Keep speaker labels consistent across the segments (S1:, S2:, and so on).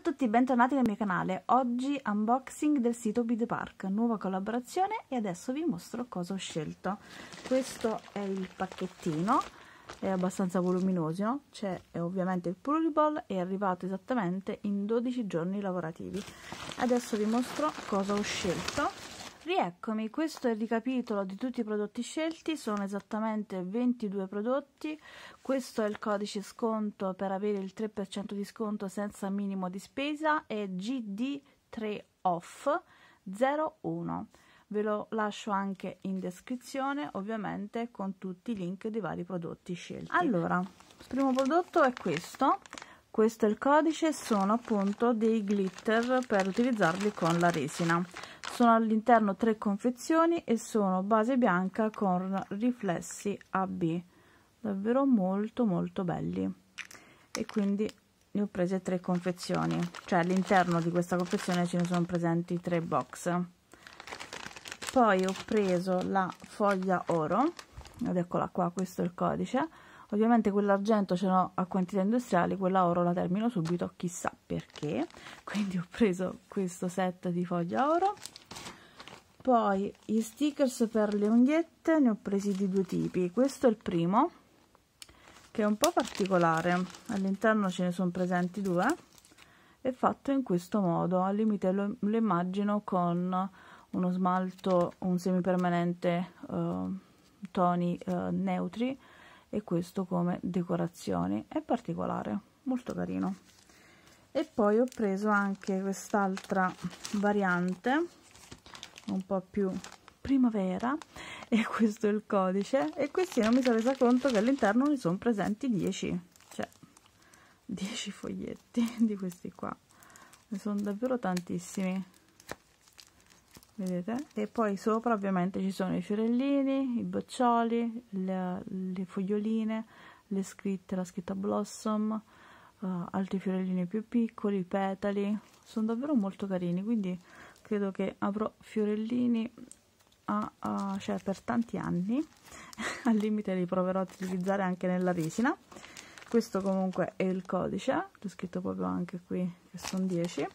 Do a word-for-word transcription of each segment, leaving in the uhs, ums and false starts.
S1: tutti, bentornati nel mio canale. Oggi unboxing del sito Be The Park, nuova collaborazione, e adesso vi mostro cosa ho scelto. Questo è il pacchettino, è abbastanza voluminoso, c'è ovviamente il Pluriball, è arrivato esattamente in dodici giorni lavorativi. Adesso vi mostro cosa ho scelto. Rieccomi, questo è il ricapitolo di tutti i prodotti scelti, sono esattamente ventidue prodotti. Questo è il codice sconto per avere il tre per cento di sconto senza minimo di spesa, è G D tre off zero uno. Ve lo lascio anche in descrizione, ovviamente con tutti i link dei vari prodotti scelti. Allora, il primo prodotto è questo. Questo è il codice, sono appunto dei glitter per utilizzarli con la resina. Sono all'interno tre confezioni e sono base bianca con riflessi A B, davvero molto molto belli, e quindi ne ho prese tre confezioni, cioè all'interno di questa confezione ce ne sono presenti tre box. Poi ho preso la foglia oro, ed eccola qua, questo è il codice. Ovviamente quell'argento ce l'ho a quantità industriali, quella oro la termino subito, chissà perché. Quindi ho preso questo set di foglia oro. Poi gli stickers per le unghiette ne ho presi di due tipi. Questo è il primo, che è un po' particolare, all'interno ce ne sono presenti due, è fatto in questo modo, al limite lo, lo immagino con uno smalto, un semipermanente, uh, toni uh, neutri, e questo come decorazioni. È particolare, molto carino. E poi ho preso anche quest'altra variante un po' più primavera, e questo è il codice, e questi non mi sono resa conto che all'interno ne sono presenti dieci, cioè dieci foglietti di questi qua, ne sono davvero tantissimi, vedete? E poi sopra ovviamente ci sono i fiorellini, i boccioli, le, le foglioline, le scritte, la scritta Blossom, uh, altri fiorellini più piccoli, i petali, sono davvero molto carini, quindi credo che avrò fiorellini a, a, cioè per tanti anni. Al limite li proverò ad utilizzare anche nella resina. Questo comunque è il codice, c'è scritto proprio anche qui che sono dieci.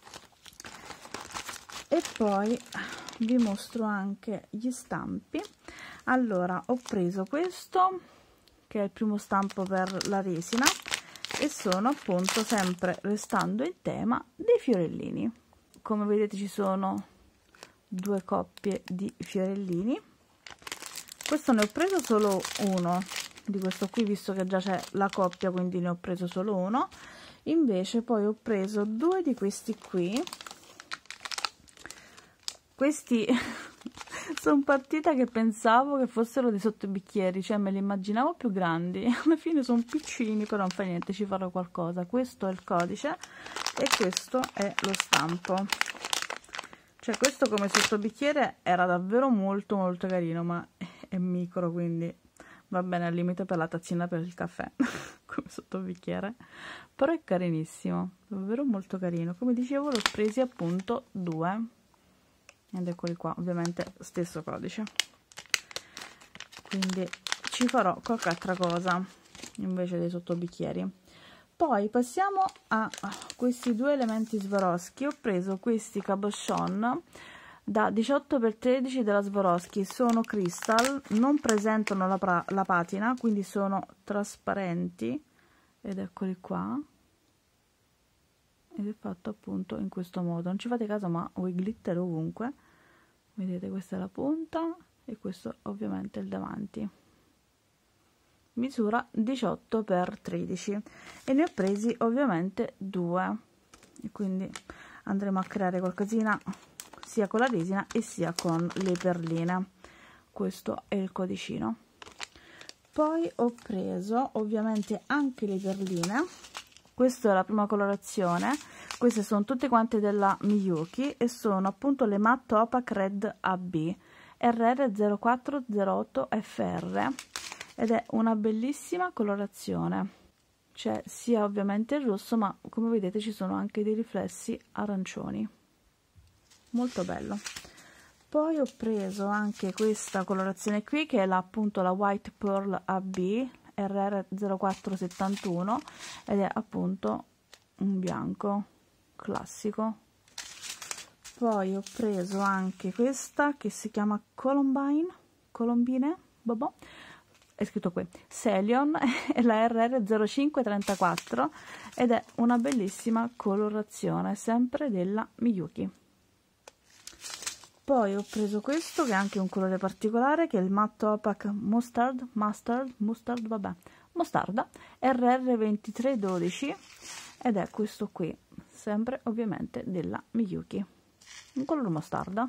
S1: E poi vi mostro anche gli stampi. Allora, ho preso questo che è il primo stampo per la resina, e sono appunto, sempre restando in tema, dei fiorellini. Come vedete ci sono due coppie di fiorellini. Questo ne ho preso solo uno di questo qui, visto che già c'è la coppia, quindi ne ho preso solo uno. Invece poi ho preso due di questi qui. Questi sono partita che pensavo che fossero dei sottobicchieri, cioè me li immaginavo più grandi, alla fine sono piccini, però non fa niente, ci farò qualcosa. Questo è il codice e questo è lo stampo. Cioè questo come sottobicchiere era davvero molto molto carino, ma è micro, quindi va bene al limite per la tazzina per il caffè come sottobicchiere, però è carinissimo, davvero molto carino. Come dicevo, l'ho presi appunto due, ed eccoli qua, ovviamente stesso codice, quindi ci farò qualche altra cosa invece dei sottobicchieri. Poi passiamo a questi due elementi Swarovski. Ho preso questi cabochon da diciotto per tredici della Swarovski, sono crystal, non presentano la, la patina, quindi sono trasparenti, ed eccoli qua, ed è fatto appunto in questo modo. Non ci fate caso, ma ho i glitter ovunque. Vedete, questa è la punta e questo ovviamente è il davanti. Misura diciotto per tredici, e ne ho presi ovviamente due, e quindi andremo a creare qualcosina sia con la resina e sia con le perline. Questo è il codicino. Poi ho preso ovviamente anche le perline. Questa è la prima colorazione, queste sono tutte quante della Miyuki e sono appunto le Matte Opaque Red A B R R zero quattro zero otto F R, ed è una bellissima colorazione. C'è sia ovviamente il rosso, ma come vedete ci sono anche dei riflessi arancioni, molto bello. Poi ho preso anche questa colorazione qui, che è la, appunto la White Pearl A B R R zero quattro settantuno, ed è appunto un bianco, classico. Poi ho preso anche questa che si chiama Columbine, Colombine, babò, è scritto qui, Celion, è la R R zero cinque trentaquattro ed è una bellissima colorazione, sempre della Miyuki. Poi ho preso questo che è anche un colore particolare, che è il Matte Opaque Mustard, Mustard, Mustard, vabbè, Mostarda, R R ventitré dodici ed è questo qui, sempre ovviamente della Miyuki. Un colore mostarda.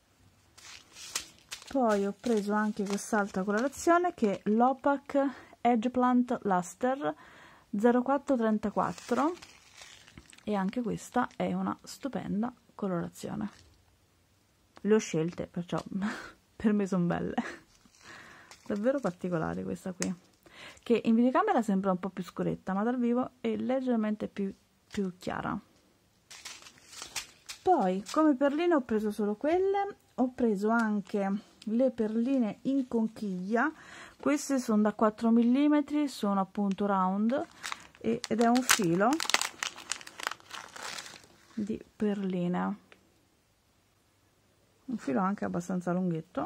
S1: Poi ho preso anche quest'altra colorazione che è l'Opaque Edgeplant Luster zero quattro trentaquattro e anche questa è una stupenda colorazione. Le ho scelte, perciò per me sono belle. Davvero particolare questa qui, che in videocamera sembra un po' più scuretta, ma dal vivo è leggermente più, più chiara. Poi come perline ho preso solo quelle, ho preso anche le perline in conchiglia, queste sono da quattro millimetri, sono appunto round e, ed è un filo di perline, un filo anche abbastanza lunghetto,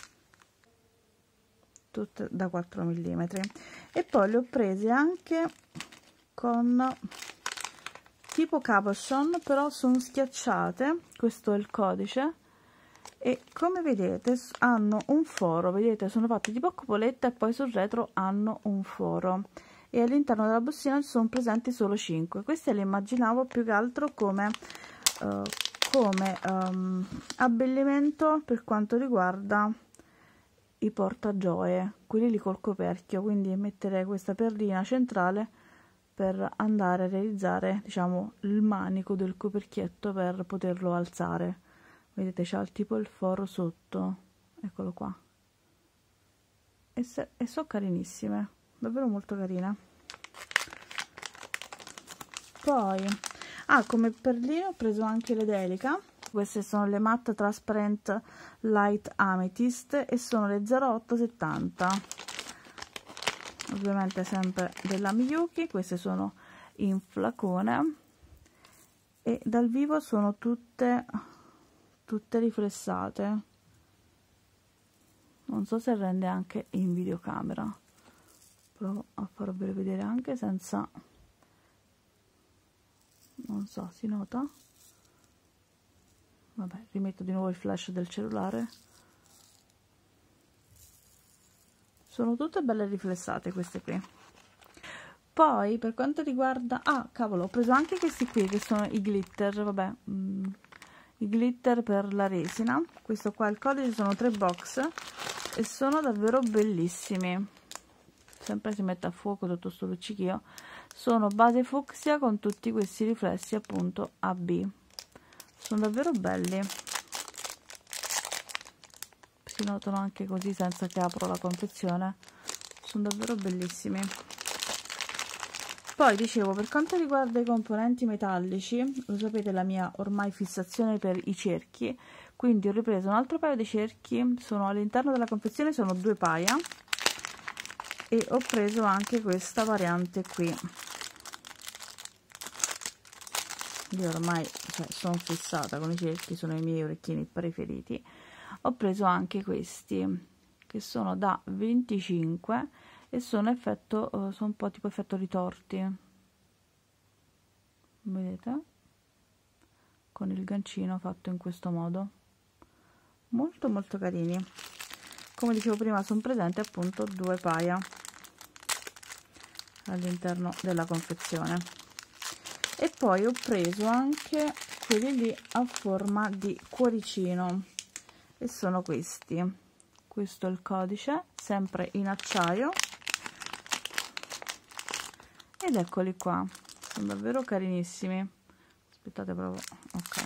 S1: tutte da quattro millimetri. E poi le ho prese anche con tipo cabochon, però sono schiacciate, questo è il codice, e come vedete hanno un foro, vedete sono fatte tipo cupoletta e poi sul retro hanno un foro e all'interno della bustina ci sono presenti solo cinque. Queste le immaginavo più che altro come, uh, come um, abbellimento per quanto riguarda i portagioie, quelli lì col coperchio, quindi metterei questa perlina centrale per andare a realizzare, diciamo, il manico del coperchietto per poterlo alzare. Vedete, c'ha tipo il foro sotto, eccolo qua, e, se, e sono carinissime, davvero molto carine. Poi ah, come perline ho preso anche le Delica, queste sono le Matte Transparent Light Amethyst e sono le zero otto settanta, ovviamente sempre della Miyuki. Queste sono in flacone e dal vivo sono tutte tutte riflessate, non so se rende anche in videocamera, provo a farvelo vedere anche senza, non so, si nota? Vabbè, rimetto di nuovo il flash del cellulare. Sono tutte belle riflessate queste qui. Poi per quanto riguarda, ah cavolo, ho preso anche questi qui che sono i glitter, vabbè, mm, i glitter per la resina. Questo qua, il codice, sono tre box e sono davvero bellissimi, sempre si mette a fuoco tutto sto luccichio. Sono base fucsia con tutti questi riflessi appunto A B, sono davvero belli, si notano anche così senza che apro la confezione, sono davvero bellissimi. Poi dicevo, per quanto riguarda i componenti metallici, lo sapete la mia ormai fissazione per i cerchi, quindi ho ripreso un altro paio di cerchi, sono all'interno della confezione, sono due paia, e ho preso anche questa variante qui. Io ormai, cioè, sono fissata con i cerchi, sono i miei orecchini preferiti. Ho preso anche questi che sono da venticinque e sono effetto, uh, sono un po' tipo effetto ritorti, vedete, con il gancino fatto in questo modo, molto molto carini. Come dicevo prima, sono presenti appunto due paia all'interno della confezione. E poi ho preso anche quelli lì a forma di cuoricino e sono questi. Questo è il codice, sempre in acciaio, ed eccoli qua, sono davvero carinissimi. Aspettate, proprio, ok,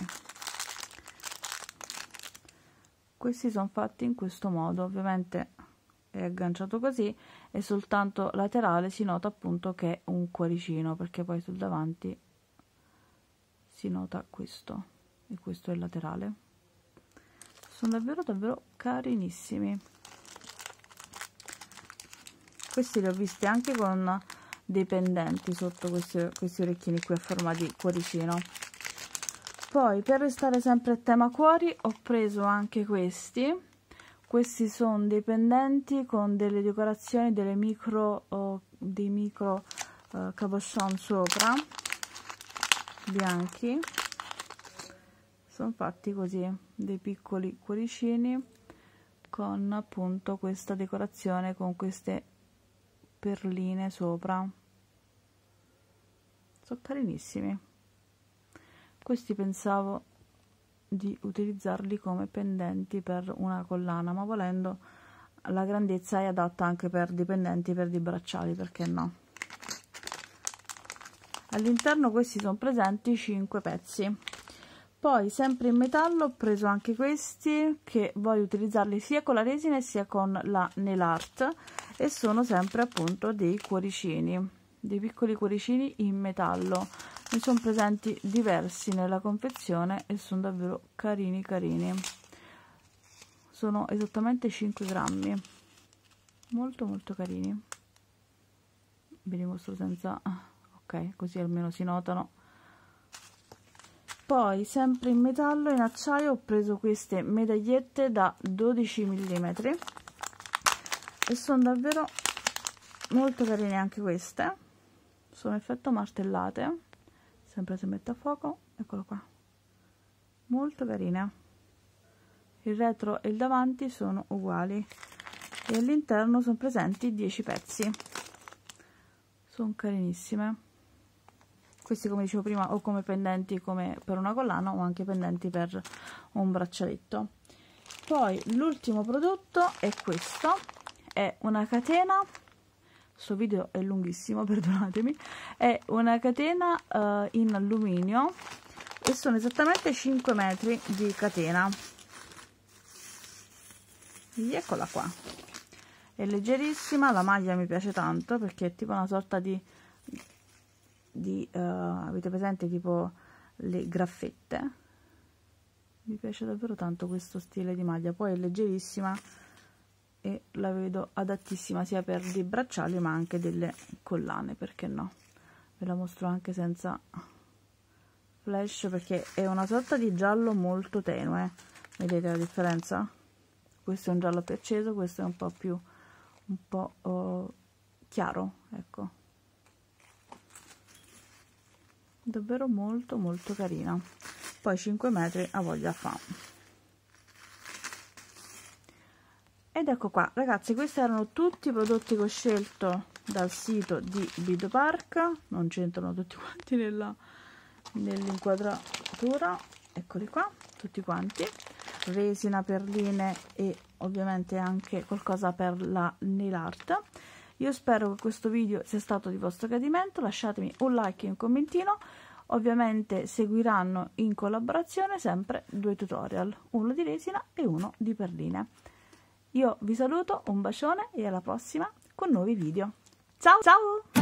S1: questi sono fatti in questo modo, ovviamente è agganciato così e soltanto laterale si nota appunto che è un cuoricino, perché poi sul davanti si nota questo, e questo è il laterale. Sono davvero davvero carinissimi. Questi li ho visti anche con dei pendenti sotto questi, questi orecchini qui a forma di cuoricino. Poi, per restare sempre a tema cuori, ho preso anche questi. Questi sono dei pendenti con delle decorazioni, delle micro, oh, dei micro uh, cabochon sopra, bianchi. Sono fatti così, dei piccoli cuoricini con appunto questa decorazione, con queste perline sopra. Sono carinissimi. Questi pensavo di utilizzarli come pendenti per una collana, ma volendo la grandezza è adatta anche per dei pendenti per dei bracciali, perché no. All'interno questi sono presenti cinque pezzi. Poi sempre in metallo ho preso anche questi, che voglio utilizzarli sia con la resina sia con la nail art, e sono sempre appunto dei cuoricini, dei piccoli cuoricini in metallo. Ne sono presenti diversi nella confezione e sono davvero carini carini. Sono esattamente cinque grammi, molto molto carini. Ve li mostro senza, ok, così almeno si notano. Poi sempre in metallo, in acciaio, ho preso queste medagliette da dodici millimetri e sono davvero molto carine anche queste. Sono effetto martellate, sempre se metto a fuoco, eccolo qua, molto carine. Il retro e il davanti sono uguali e all'interno sono presenti dieci pezzi. Sono carinissime. Questi, come dicevo prima, o come pendenti come per una collana o anche pendenti per un braccialetto. Poi l'ultimo prodotto è questo, è una catena, questo video è lunghissimo, perdonatemi, è una catena uh, in alluminio e sono esattamente cinque metri di catena. Eccola qua, è leggerissima, la maglia mi piace tanto perché è tipo una sorta di di uh, avete presente tipo le graffette? Mi piace davvero tanto questo stile di maglia, poi è leggerissima e la vedo adattissima sia per dei bracciali ma anche delle collane, perché no? Ve la mostro anche senza flash perché è una sorta di giallo molto tenue, vedete la differenza? Questo è un giallo più acceso, questo è un po' più un po' uh, chiaro, ecco. Davvero molto molto carina, poi cinque metri a voglia fa. Ed ecco qua ragazzi, questi erano tutti i prodotti che ho scelto dal sito di Bidopark, non c'entrano tutti quanti nella nell'inquadratura, eccoli qua tutti quanti, resina, perline e ovviamente anche qualcosa per la nail art. Io spero che questo video sia stato di vostro gradimento, lasciatemi un like e un commentino. Ovviamente seguiranno in collaborazione sempre due tutorial, uno di resina e uno di perline. Io vi saluto, un bacione e alla prossima con nuovi video. Ciao ciao!